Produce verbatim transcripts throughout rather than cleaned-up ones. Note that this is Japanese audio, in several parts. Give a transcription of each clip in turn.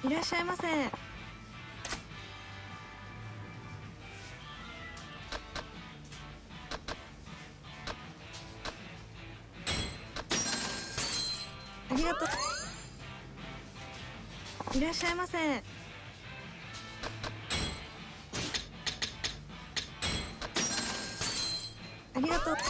いらっしゃいませ。ありがとう。いらっしゃいませ。ありがとう。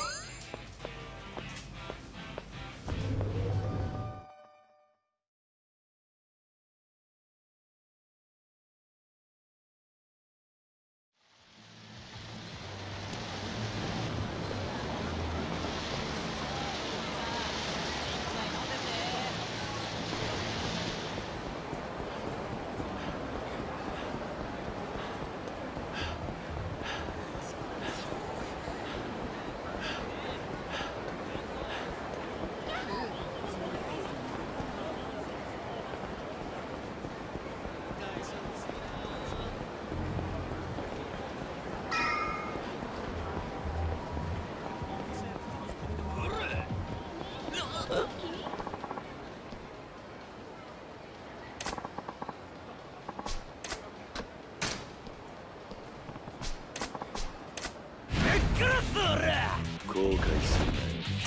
後悔するなよ。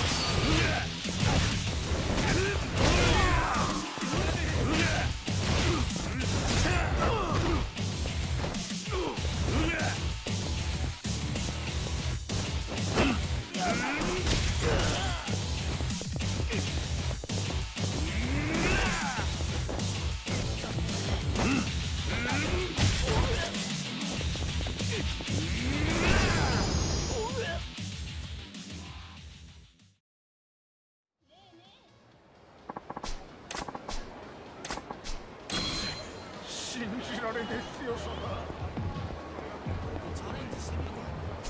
信じられねえ強さだ。チャレンジしてみるか。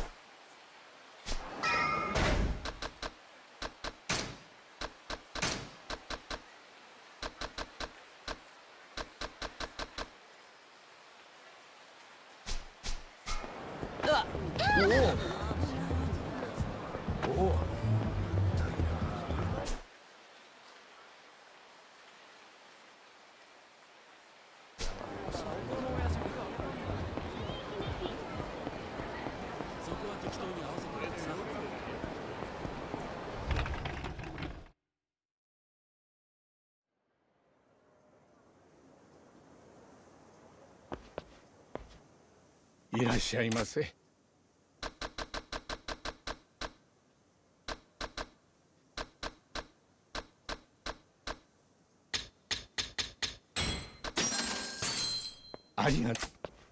おお。おお。いらっしゃいませ。ありがとう。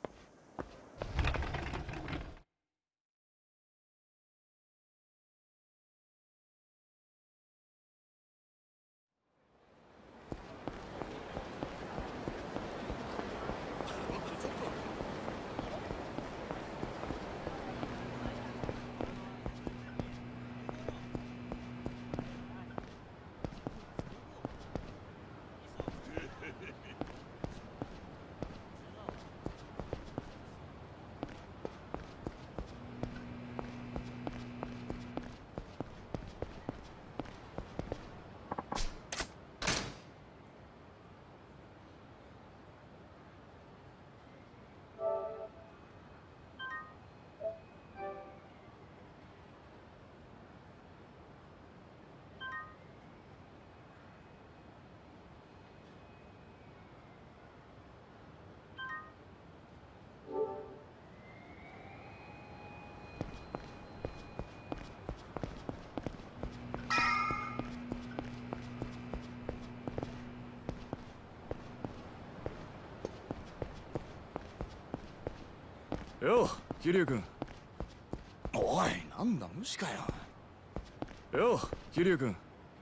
よう、桐生君。 おい、なんだ無視かよ。 よう、桐生君。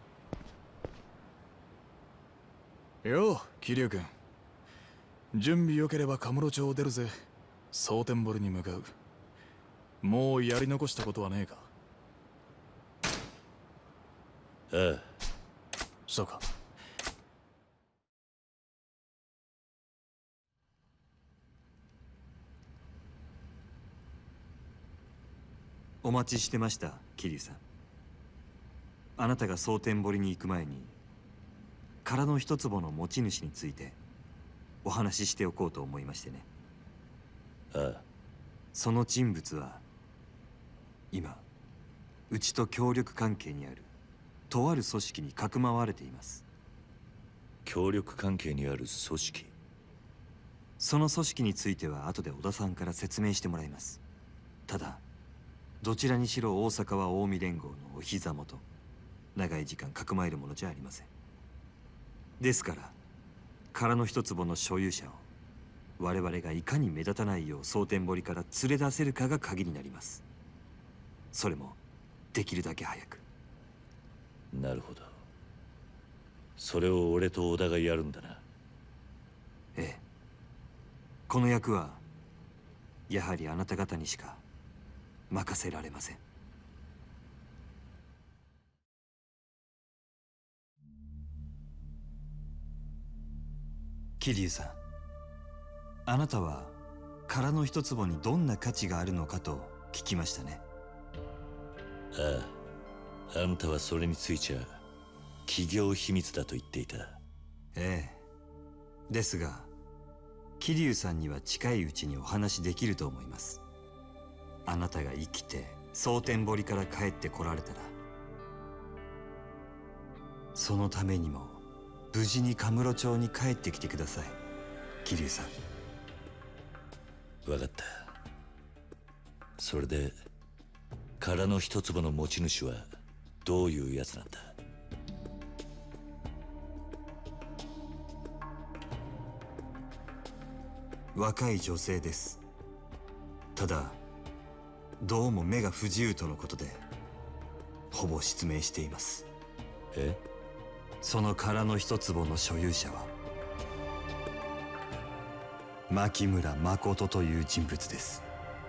よう、桐生君。準備良ければカムロ町を出るぜ。蒼天堀に向かう。もうやり残したことはねえか。 ああ。 そうか。 お待ちしてました、桐生さん。あなたが蒼天堀に行く前に殻の一坪の持ち主についてお話ししておこうと思いましてね。 ああ、 その人物は今うちと協力関係にあるとある組織にかくまわれています。 協力関係にある組織。 その組織については後で小田さんから説明してもらいます。ただどちらにしろ大阪は近江連合のお膝元、長い時間かくまえるものじゃありません。ですから殻の一坪の所有者を我々がいかに目立たないよう蒼天堀から連れ出せるかが鍵になります。それもできるだけ早く。 なるほど。それを俺と小田がやるんだな。 ええ、この役はやはりあなた方にしか任せられません。桐生さん、あなたは殻の一坪にどんな価値があるのかと聞きましたね。 ああ、あんたはそれについちゃ企業秘密だと言っていた。 ええ、ですが桐生さんには近いうちにお話できると思います。あなたが生きて蒼天堀から帰ってこられたら、そのためにも無事にカムロ町に帰ってきてください、桐生さん。 分かった。それで殻の一坪の持ち主はどういうやつなんだ？ 若い女性です。ただどうも目が不自由とのことでほぼ失明しています。 え？ その殻の一坪の所有者は牧村誠という人物です。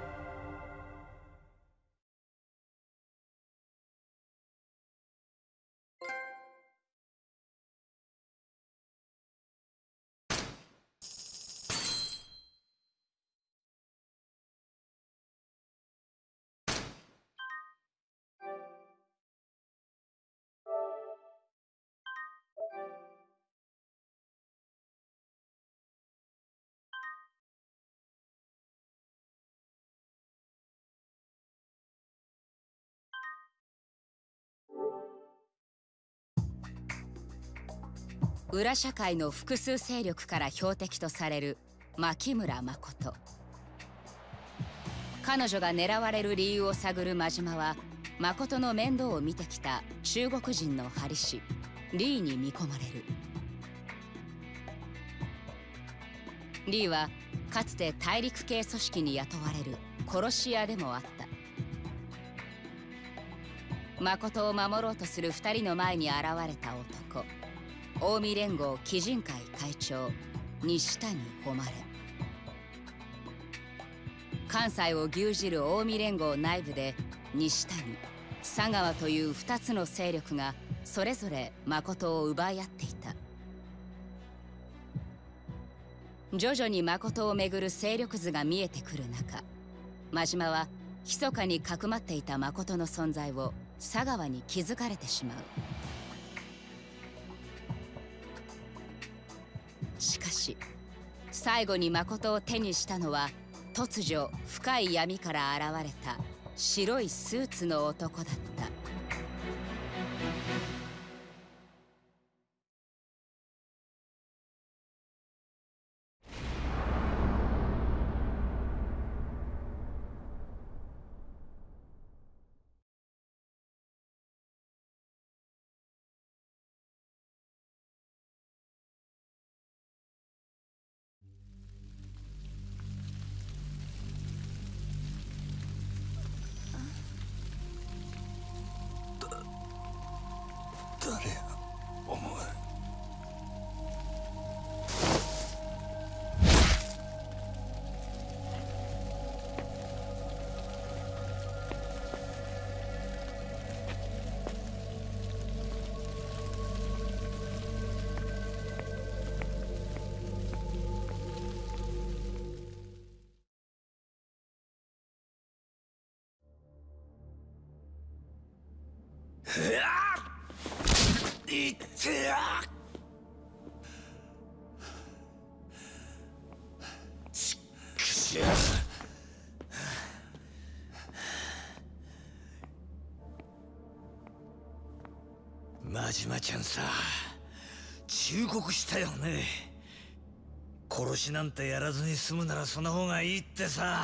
裏社会の複数勢力から標的とされる牧村誠。彼女が狙われる理由を探る真島は誠の面倒を見てきた中国人の針師リーに見込まれる。リーはかつて大陸系組織に雇われる殺し屋でもあった。誠を守ろうとする二人の前に現れた男、近江連合鬼人会会長西谷誉。関西を牛耳る近江連合内部で西谷、佐川という二つの勢力がそれぞれ誠を奪い合っていた。徐々に誠をめぐる勢力図が見えてくる中、真島は密かにかくまっていた誠の存在を佐川に気づかれてしまう。しかし最後に誠を手にしたのは突如深い闇から現れた白いスーツの男だった。 誰やお前。 しゃ真島ちゃんさ、忠告したよね。殺しなんてやらずに済むならその方がいいってさ。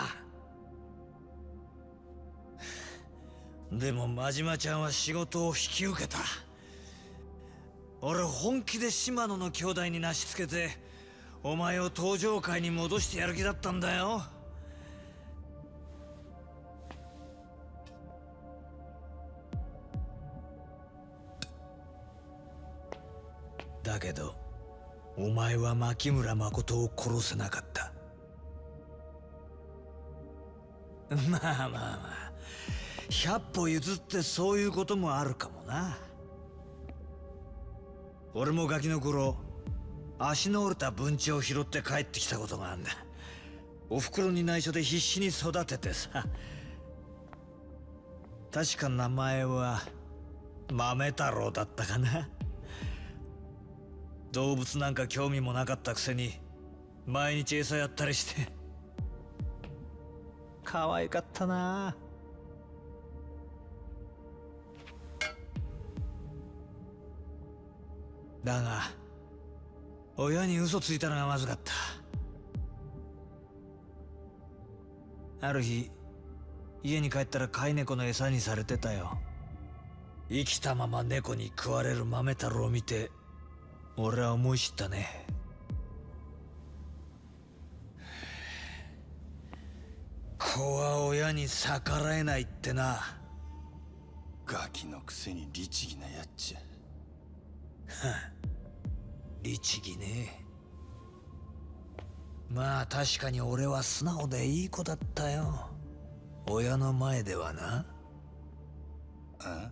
でも真島ちゃんは仕事を引き受けた。俺本気で島野の兄弟になしつけてお前を登場界に戻してやる気だったんだよ。だけどお前は牧村誠を殺せなかった。まあまあまあ、百歩譲ってそういうこともあるかもな。俺もガキの頃足の折れた文鳥を拾って帰ってきたことがあるんだ。おふくろに内緒で必死に育ててさ。確か名前は豆太郎だったかな。動物なんか興味もなかったくせに毎日餌やったりして可愛かったな。だが親に嘘ついたのがまずかった。ある日家に帰ったら飼い猫の餌にされてたよ。生きたまま猫に食われる豆太郎を見て俺は思い知ったね。子は親に逆らえないってな。 ガキのくせに律儀なやっちゃ。 律儀ね。まあ確かに俺は素直でいい子だったよ。親の前ではな。 あ？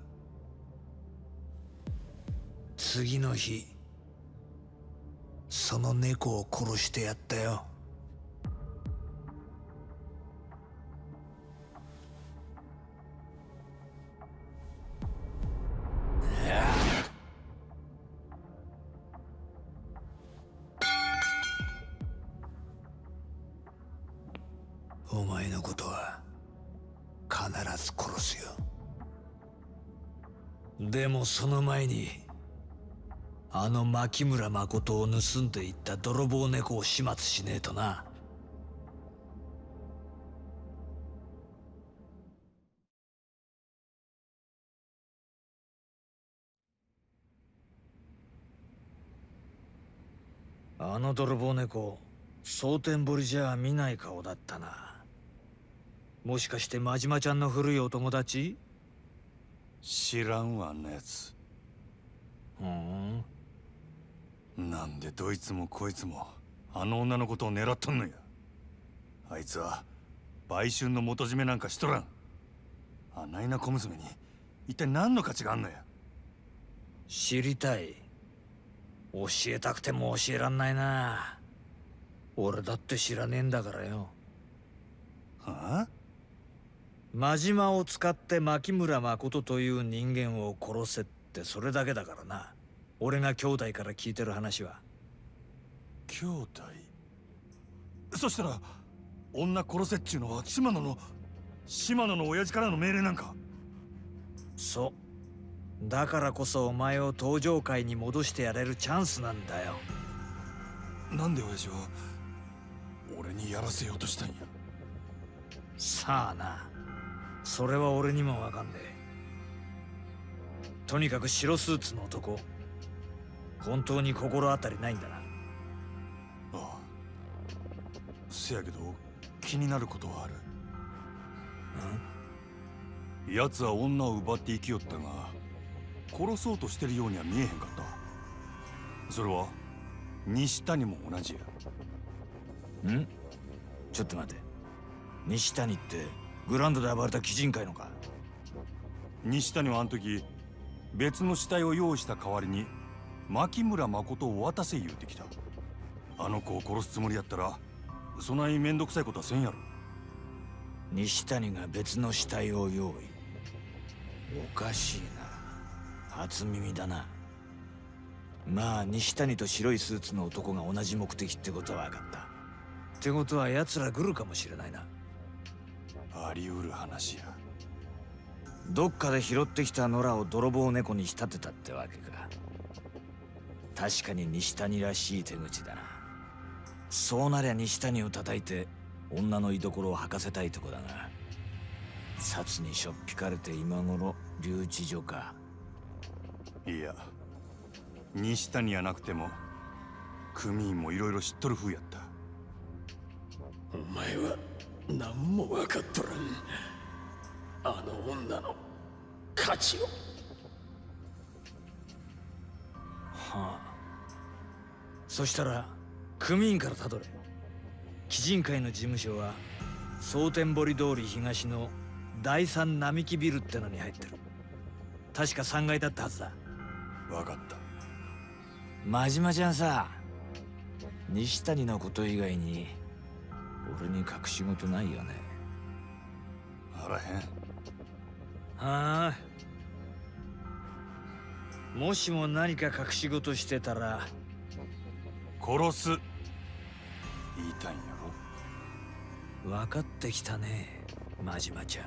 次の日その猫を殺してやったよ。お前のことは必ず殺すよ。でもその前にあの牧村誠を盗んでいった泥棒猫を始末しねえとな。あの泥棒猫、蒼天堀じゃ見ない顔だったな。もしかして真島ちゃんの古いお友達？ 知らんわ、あんなやつ。 ふん。 なんでどいつもこいつもあの女のことを狙っとんのや。あいつは売春の元締めなんかしとらん。あないな小娘に一体何の価値があんのや。 知りたい。教えたくても教えらんないな。俺だって知らねえんだからよ。 はあ？ 真島を使って牧村誠という人間を殺せってそれだけだからな。俺が兄弟から聞いてる話は。 兄弟？そしたら女殺せっちゅうのは島野の島野の親父からの命令なんか？ そう。だからこそお前を登場界に戻してやれるチャンスなんだよ。 なんで親父は俺にやらせようとしたんや。 さあな、それは俺にもわかんねえ。とにかく白スーツの男、本当に心当たりないんだな。 ああ、せやけど気になることはある。奴は女を奪って生きよったが殺そうとしてるようには見えへんかった。それは西谷も同じや。 ん？ちょっと待て。西谷ってグランドで暴れた鬼人会のか？ 西谷はあの時別の死体を用意した代わりに牧村誠を渡せ言うてきた。あの子を殺すつもりやったらそないめんどくさいことはせんやろ。 西谷が別の死体を用意。おかしいな。初耳だな。まあ西谷と白いスーツの男が同じ目的ってことは分かった。 ってことは奴ら来るかもしれないな。 あり得る話や。 どっかで拾ってきた野良を泥棒猫に仕立てたってわけか。確かに西谷らしい手口だな。そうなりゃ西谷を叩いて女の居所を吐かせたいとこだが、札にしょっぴかれて今頃留置所か。 いや、西谷やなくても組員もいろいろ知っとる風やった。 お前は何も分かっとらん。あの女の価値を。 はあ。そしたら組員からたどれ。鬼人会の事務所は蒼天堀通り東の第三並木ビルってのに入ってる。確かさんがいだったはずだ。 分かった。 真島ちゃんさ、西谷のこと以外に俺に隠し事ないよね。 あらへん。 はあ。もしも何か隠し事してたら殺す言いたいんやろ。 分かってきたね、真島ちゃん。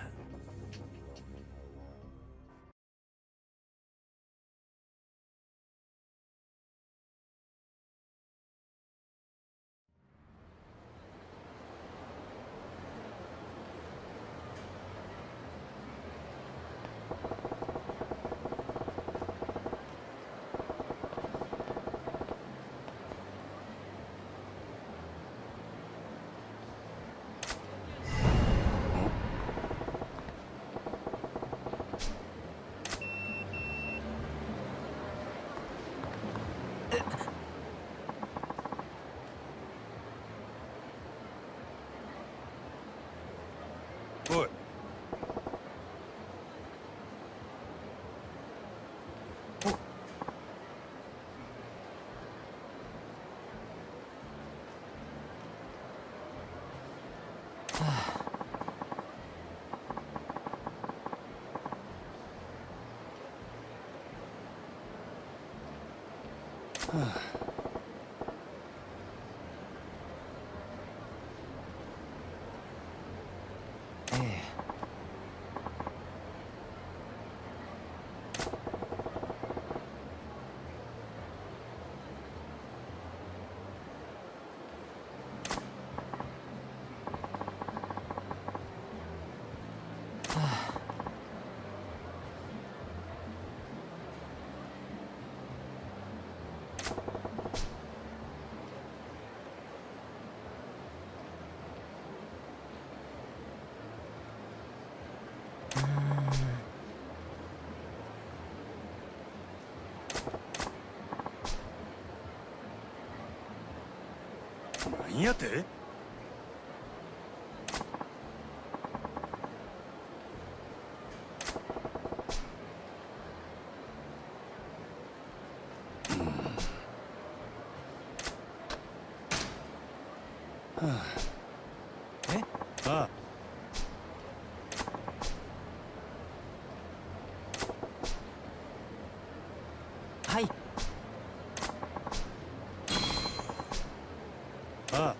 おい。何やて？ え？ ああ。 はい。 ああ。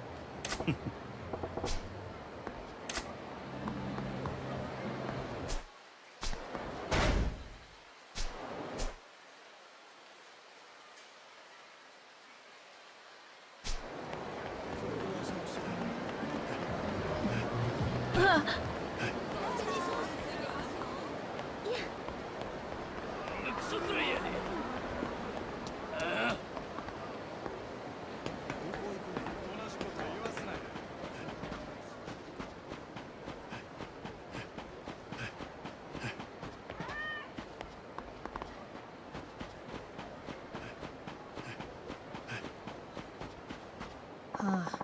はあ。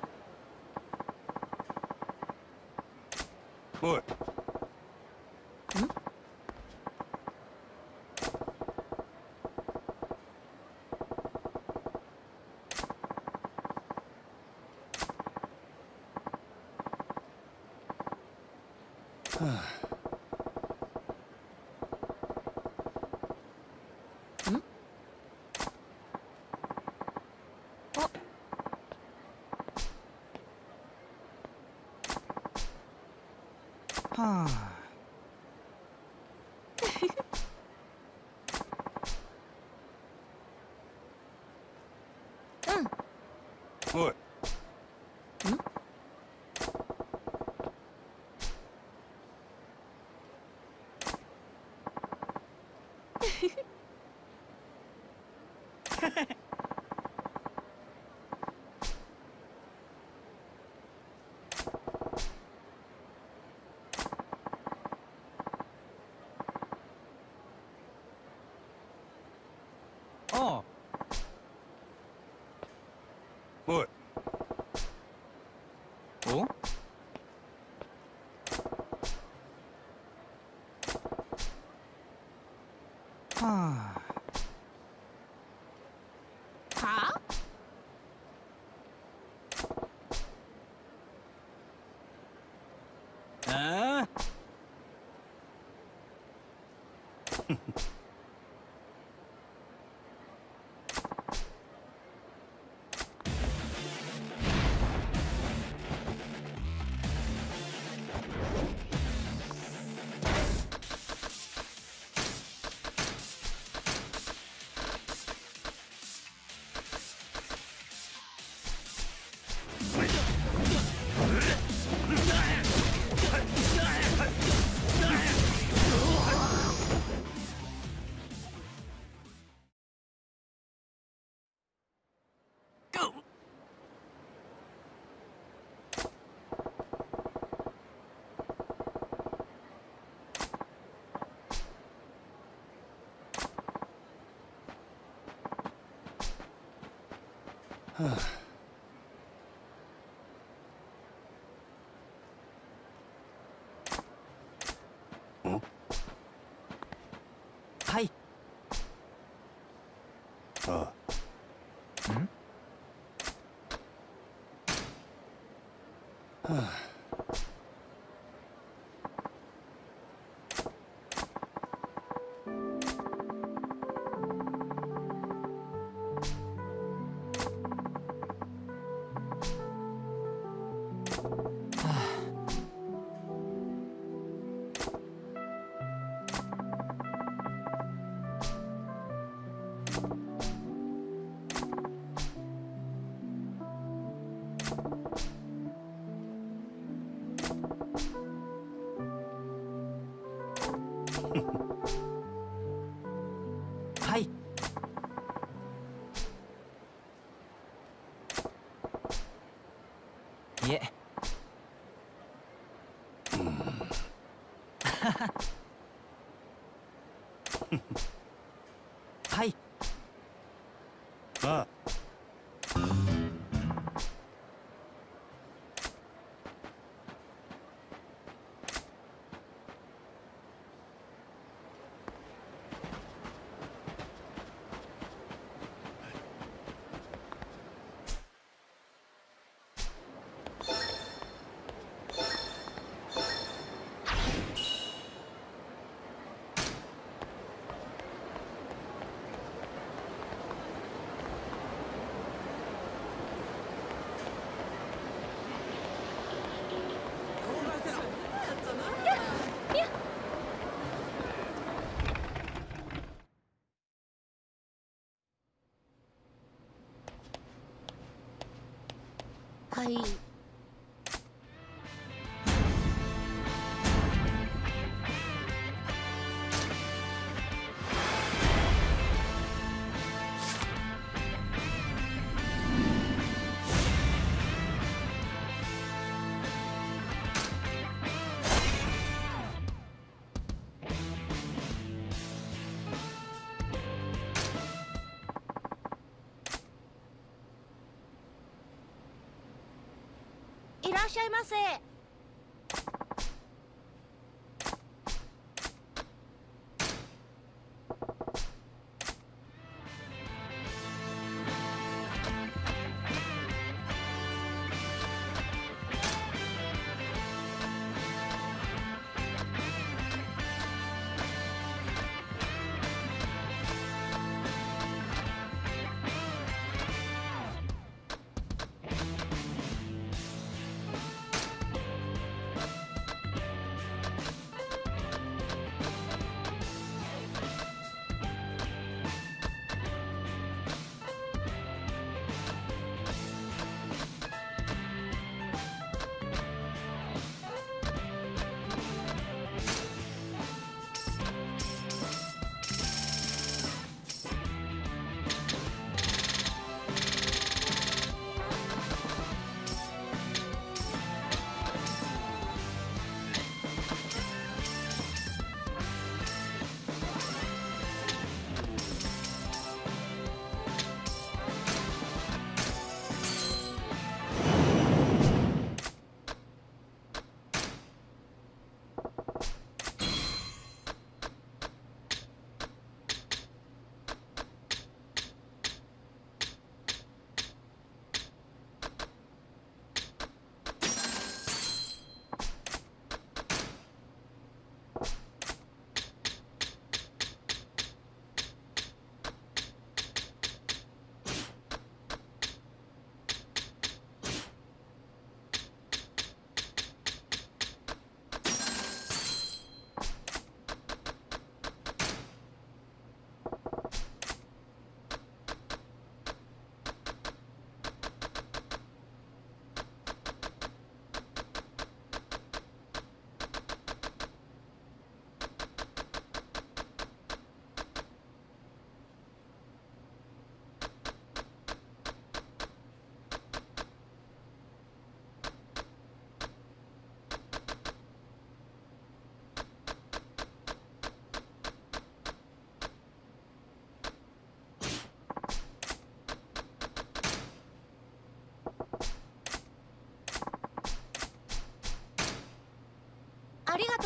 おい。はあ。 はあ。 おい。ん？ ああ。 おい。 お？はあ。 はあ？ああ。はい。 ああ。 ん？ はあ。 はい。いえ。はい。 ああ。 はい。 いらっしゃいませ。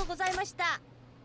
ございました。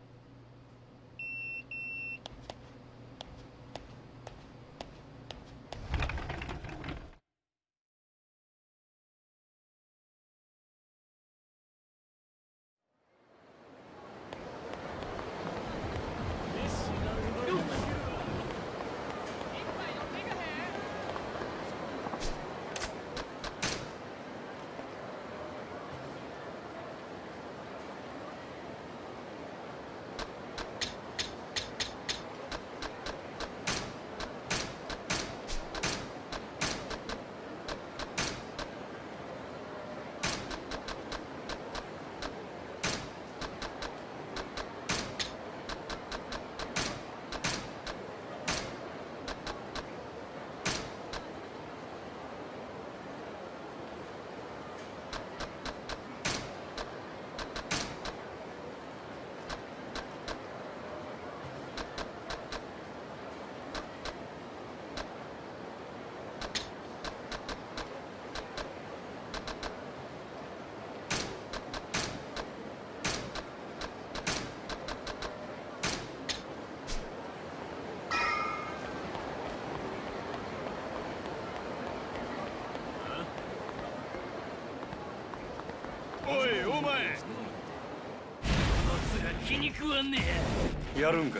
おいお前、 つが気に食わんねえ。やるんかい。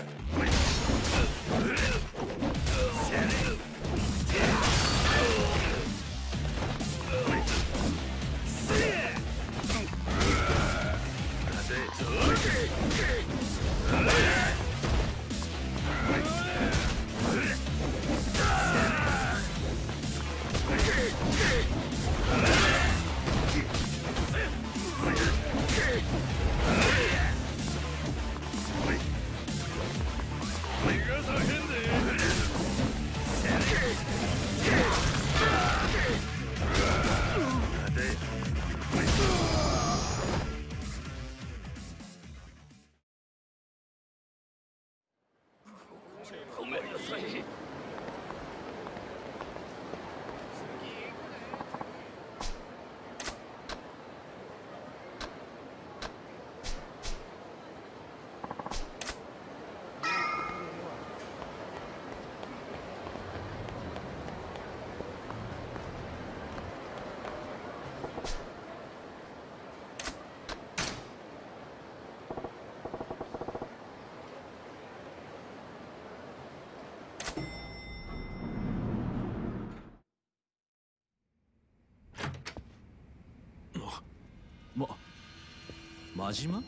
ま、真島？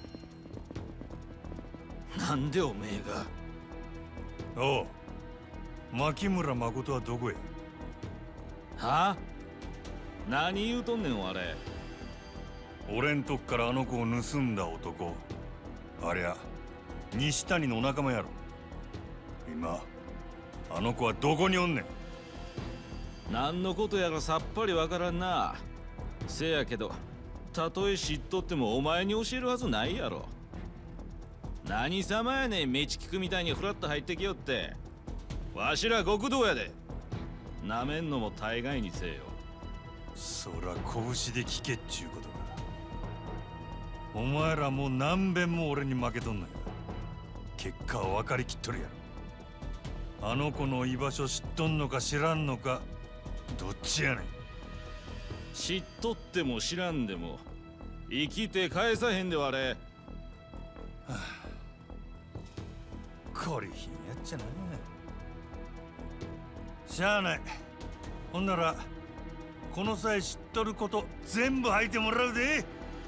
なんでおめえが。 おう、牧村誠はどこや。 はあ？何言うとんねんあれ。 俺んとこからあの子を盗んだ男、ありゃ西谷のお仲間やろ。今あの子はどこにおんねん。 何のことやらさっぱりわからんな。せやけどたとえ知っとってもお前に教えるはずないやろ。何様やねん、メチ聞くみたいにフラッと入ってきよって。わしら極道やで。なめんのも大概にせえよ。 そら拳で聞けっちゅうことか。お前らもう何べんも俺に負けとんのや。結果は分かりきっとるやろ。あの子の居場所知っとんのか知らんのか、どっちやねん。 知っとっても知らんでも生きて返さへんでわれ。 はあ、こりひんやっちゃな。しゃあない。ほんならこの際知っとること全部吐いてもらうで。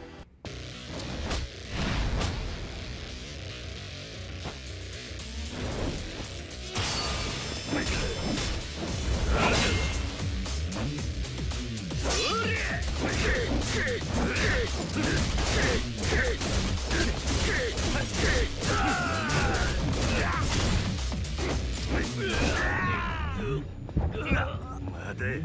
待て。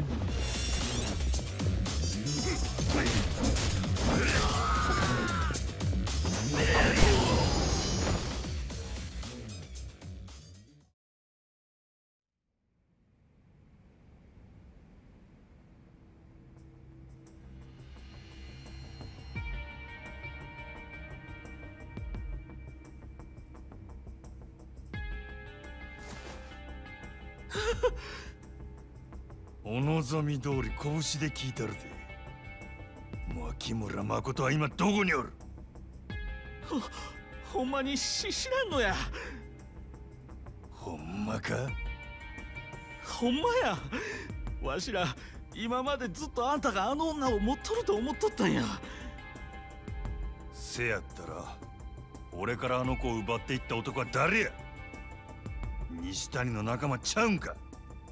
お望み通り拳で聞いたるで。牧村誠は今どこにおる？ ほ、ほんまにし知らんのや。 ほんまか？ ほんまや。わしら今までずっとあんたがあの女を持っとると思っとったんや。 せやったら俺からあの子を奪っていった男は誰や？西谷の仲間ちゃうんか？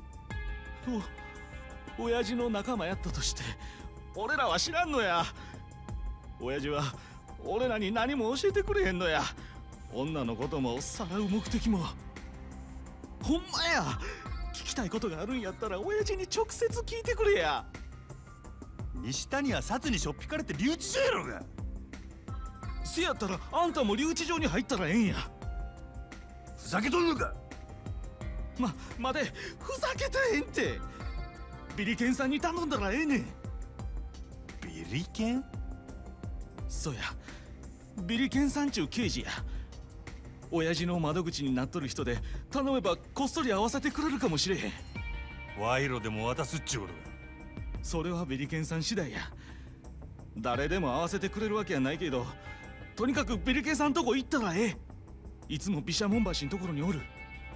お、親父の仲間やったとして俺らは知らんのや。親父は俺らに何も教えてくれへんのや。女のこともさらう目的も。ほんまや。聞きたいことがあるんやったら親父に直接聞いてくれや。 西谷は札にしょっぴかれて留置所やろが。 せやったらあんたも留置場に入ったらええんや。 ふざけとんのか？ ま、待て、ふざけたへんって。ビリケンさんに頼んだらええねん。 ビリケン？ そうや、ビリケンさんちゅう刑事や。親父の窓口になっとる人で頼めばこっそり会わせてくれるかもしれへん。 賄賂でも渡すっちゅうことか？ それはビリケンさん次第や。誰でも会わせてくれるわけやないけど、とにかくビリケンさんとこ行ったらええ。いつも毘沙門橋のところにおる。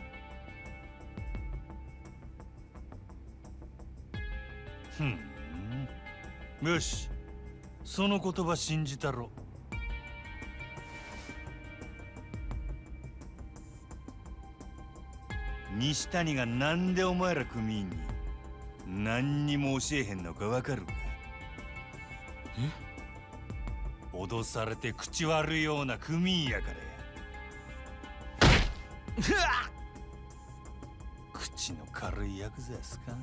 ふん、よし、その言葉信じたろ。西谷がなんでお前ら組員に何にも教えへんのかわかるか？え？脅されて口悪いような組員やからや。口の軽いヤクザですか？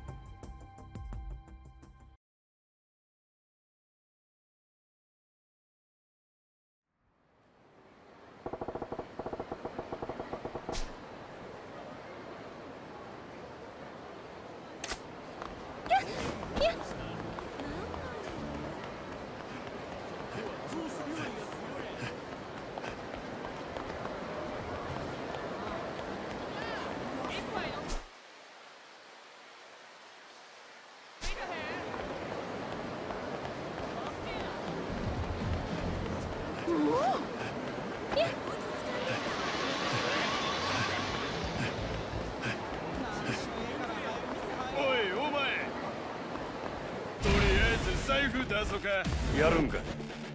だぞか。 やるんか。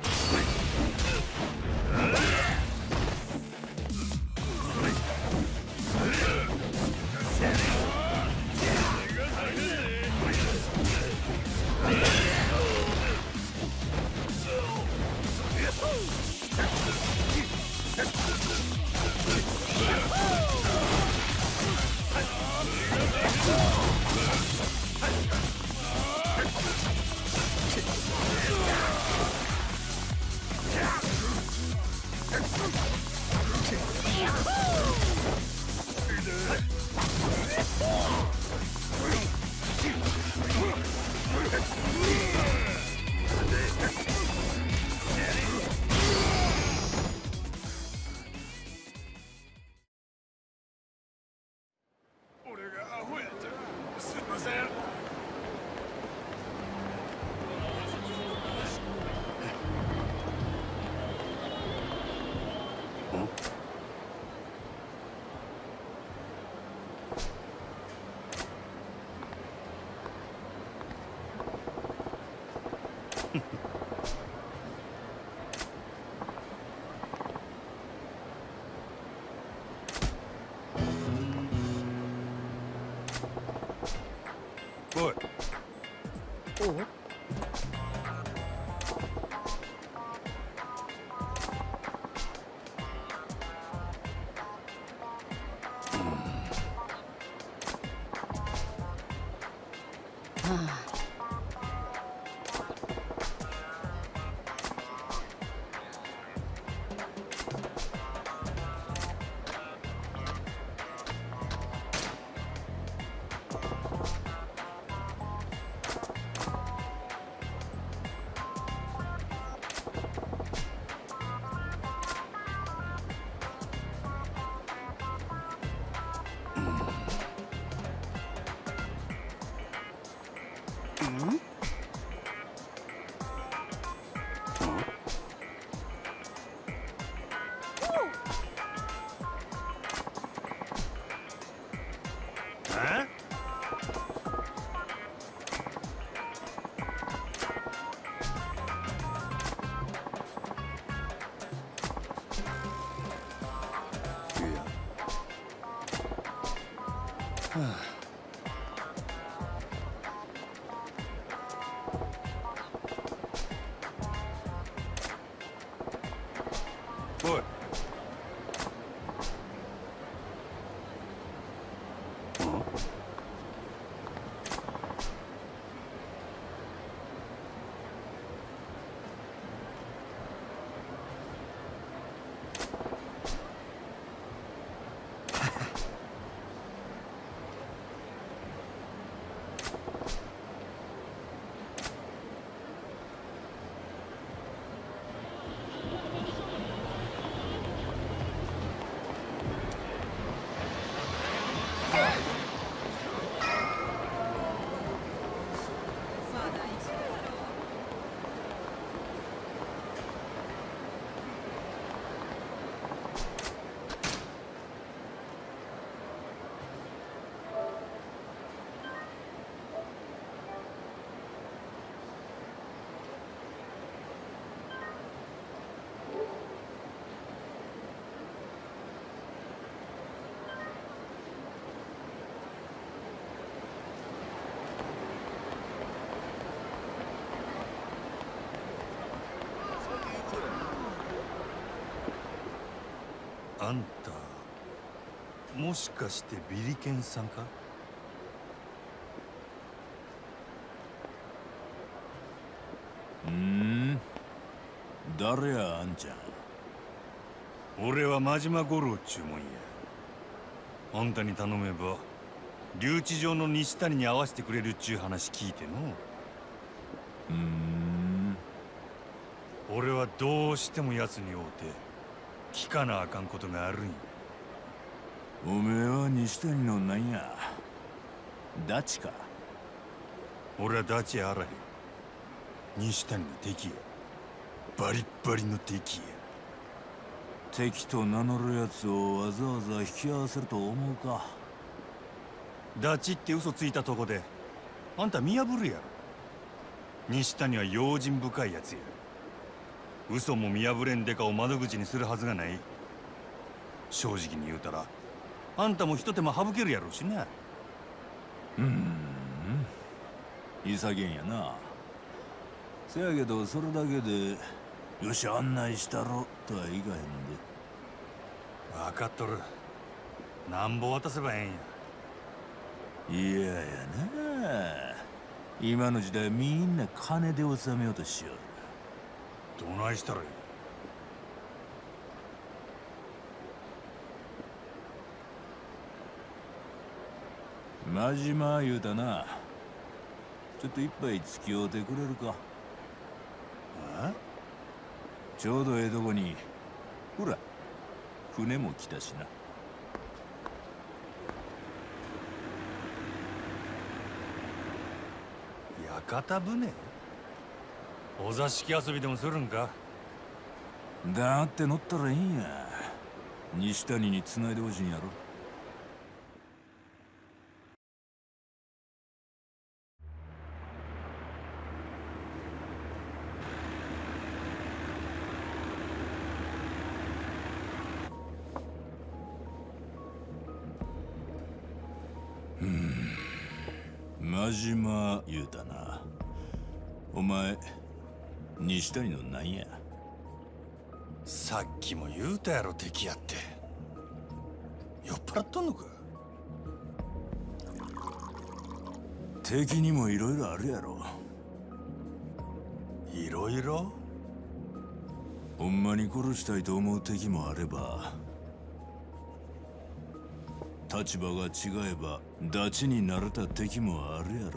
おい。 おう。 おい。あんたもしかしてビリケンさんか？ うん、誰やあんちゃん。 俺は真島五郎っちゅうもんや。あんたに頼めば留置場の西谷に会わせてくれるっちゅう話聞いての。 うん、 俺はどうしても奴に会うて聞かなあかんことがあるんや。 おめえは西谷のなんや、ダチか？ 俺はダチやあらへん。西谷の敵や。バリッバリの敵や。 敵と名乗るやつをわざわざ引き合わせると思うか？ ダチって嘘ついたとこであんた見破るやろ。西谷は用心深いやつや。嘘も見破れんデカを窓口にするはずがない。正直に言うたらあんたも一手間省けるやろうしな。 うーん、いさげんやな。せやけどそれだけでよし案内したろとはいかへんで。 分かっとる。なんぼ渡せばええんや。 いややな、今の時代みんな金で収めようとしよる。 どないしたらいい？ 真島言うたな。ちょっと一杯付き合うてくれるか？ あ？ ちょうどええとこにほら船も来たしな。 屋形船？お座敷遊びでもするんか？ だって乗ったらいいんや。西谷に繋いでほしいんやろ。うん、真島言うたな。お前西谷のなんや？ さっきも言うたやろ敵やって。酔っ払っとんのか？ 敵にもいろいろあるやろ。 いろいろ？ ほんまに殺したいと思う敵もあれば、立場が違えばダチになれた敵もあるやろ。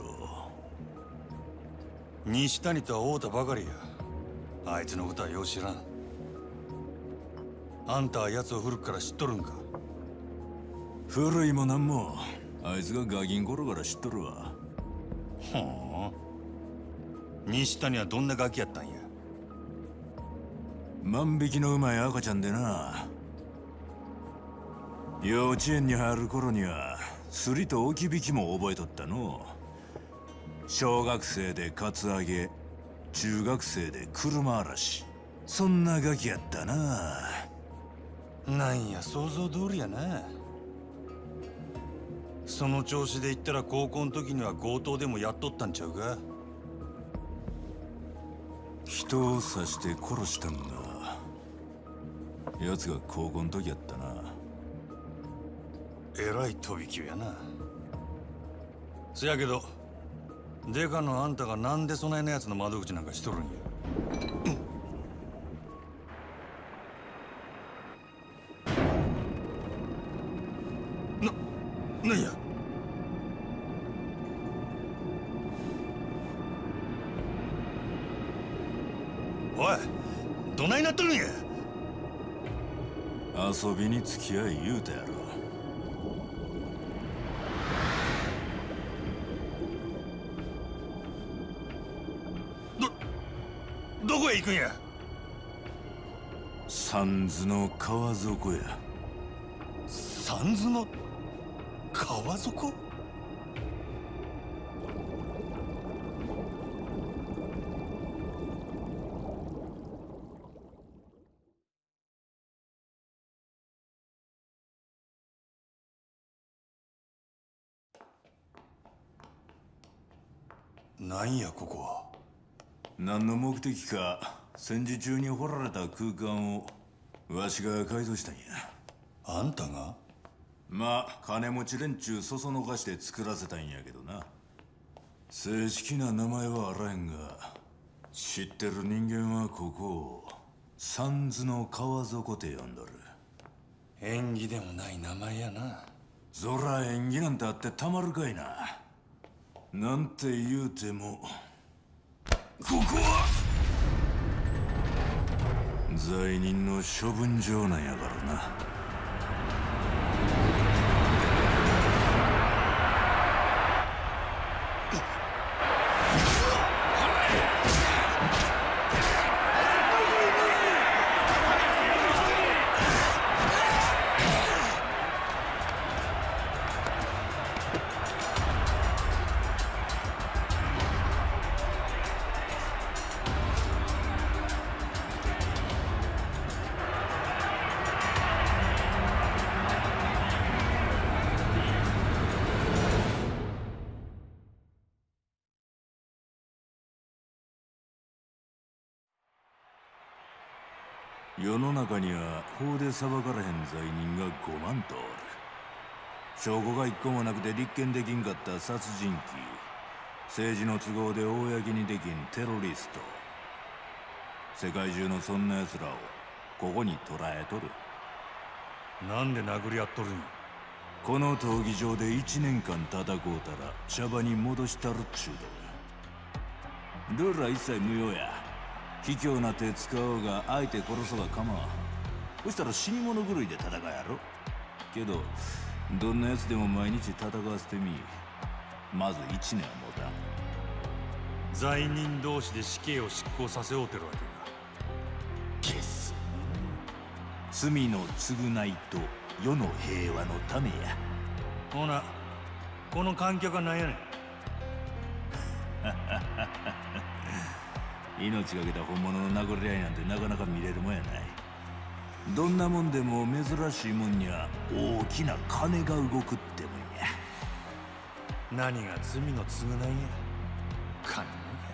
西谷とは会うたばかりや。あいつのことはよう知らん。あんたは奴を古くから知っとるんか？ 古いもなんもあいつがガキン頃から知っとるわ。 ほう。 西谷はどんなガキやったんや？ 万引きのうまい赤ちゃんでな。幼稚園に入る頃にはすりと置き引きも覚えとったの。小学生でカツアゲ、中学生で車嵐、そんなガキやったな。 なんや想像通りやな。その調子で言ったら高校の時には強盗でもやっとったんちゃうか？ 人を刺して殺したんだ。奴が高校の時やったな。 えらい飛び級やな。せやけどデカのあんたがなんでそないな奴の窓口なんかしとるんや？な、なんや？おい、どないなっとるんや？ 遊びに付き合い言うたやろ。 ど、どこへ行くんや？ 三途の川底や。 三途の川底？なんやここは？ 何の目的か戦時中に掘られた空間をわしが改造したんや。 あんたが？ まあ金持ち連中そそのかして作らせたんやけどな。正式な名前はあらへんが、知ってる人間はここを三途の川底って呼んどる。 縁起でもない名前やな。 そら縁起なんてあってたまるかいな。なんて言うてもここは罪人の処分場なんやからな。世の中には法で裁かれへん罪人がごまんとおる。証拠が一個もなくて立件できんかった殺人鬼、政治の都合で公にできんテロリスト、世界中のそんな奴らをここに捕らえとる。 なんで殴り合っとるんや？ この闘技場で一年間戦うたら茶場に戻したるっちゅうとる。ルールは一切無用や。卑怯な手使おうが相手殺そうが構わん。そしたら死に物狂いで戦うやろ。けどどんな奴でも毎日戦わせてみ。まず一年は持たん。 罪人同士で死刑を執行させおうてるわけか。 消す。罪の償いと世の平和のためや。 ほな、この観客は何やねん。 命かけた本物の殴り合いなんてなかなか見れるもんやない。どんなもんでも珍しいもんには大きな金が動くってもんや。 何が罪の償いや。金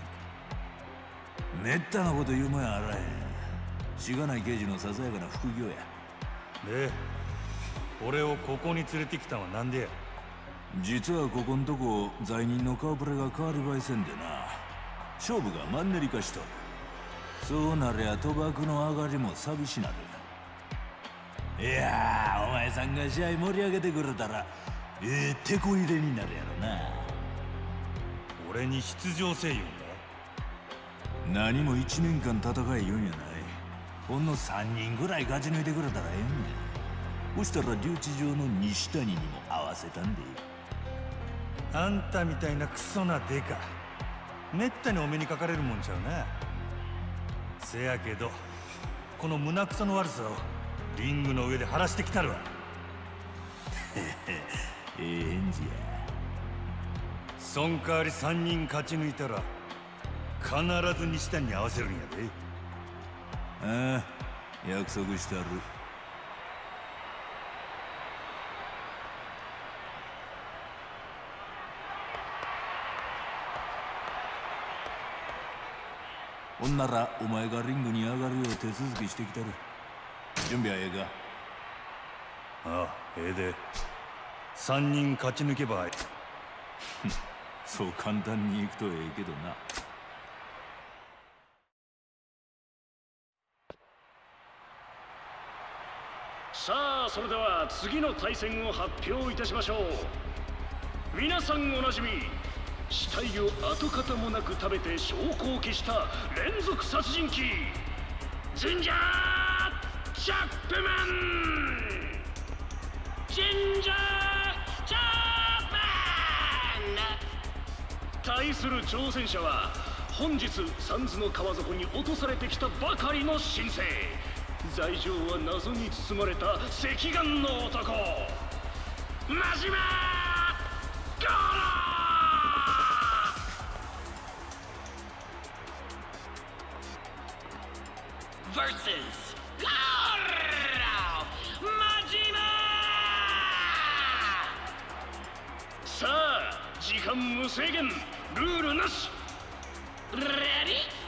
めったなこと言うもんやあらへん。しがない刑事のささやかな副業や。 で、俺をここに連れてきたのはなんでや？ 実はここんとこ罪人の顔ぶれが変わりばいせんでな。勝負がマンネリ化しとる。そうなりゃ賭博の上がりも寂しなる。いやー、お前さんが試合盛り上げてくれたらええテこ入れになるやろな。 俺に出場せいよんだ。何も一年間戦い言うんやない。ほんの三人ぐらい勝ち抜いてくれたらええんや。そしたら留置場の西谷にも合わせたんで。 あんたみたいなクソなデカめったにお目にかかれるもんちゃうな。せやけどこの胸くその悪さをリングの上で晴らしてきたるわ。 ええ返事や。 そん代わりさんにん勝ち抜いたら必ず西谷に合わせるんやで。 ああ、約束してある。ほんならお前がリングに上がるよう手続きしてきたる。準備はええか？ ああ、ええで。さんにん勝ち抜けばそう簡単にいくとええけどな。 さあ、それでは次の対戦を発表いたしましょう。皆さんおなじみ、死体を跡形もなく食べて証拠を消した連続殺人鬼、ジンジャー・チャップマン。ジンジャー・チャップマン。対する挑戦者は本日サンズの川底に落とされてきたばかりの新星、罪状は謎に包まれた赤眼の男、真島ゴロ。versus ゴロ真島。さあ、時間無制限、ルールなし。レディー